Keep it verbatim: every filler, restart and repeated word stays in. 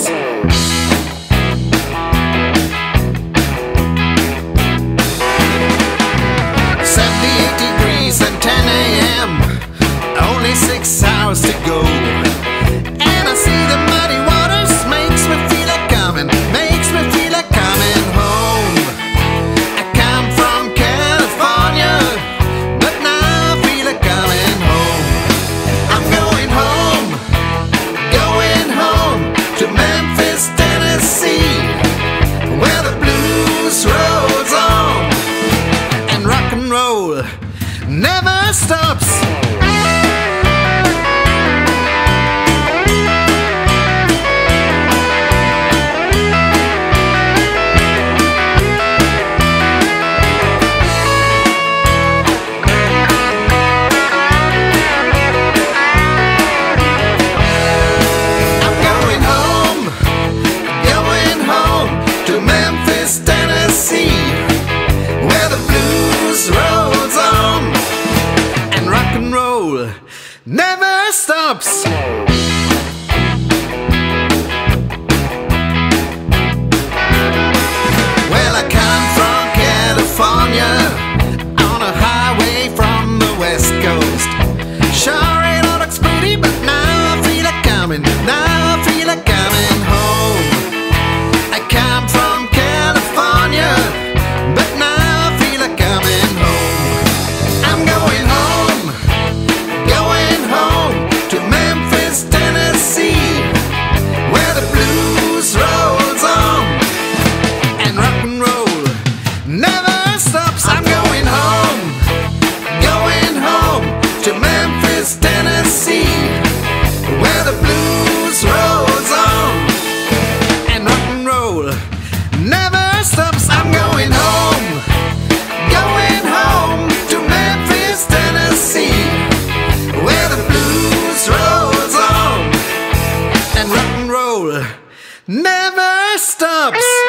stops. seventy-eight degrees and ten A M Only six hours to go. And I see the muddy waters, makes me feel like coming, makes me feel like coming home. I come from California, but now I feel like coming home. I'm going home, going home to Memphis, Tennessee, where the blues rolls on and rock and roll never stops. Tennessee, where the blues rolls on and rock and roll never stops. Well, I come from California on a highway from the West Coast. Sure, it all looks pretty, but now I feel like coming, now I feel like coming home. I come from but now I feel like coming home. I'm going home, going home to Memphis, Tennessee, where the blues rolls on and rock and roll never stops. I'm going home, going home to Memphis, Tennessee, where the blues rolls on and rock and roll never stops. I'm going home, going home to Memphis, Tennessee, where the blues rolls on and rock and roll never stops.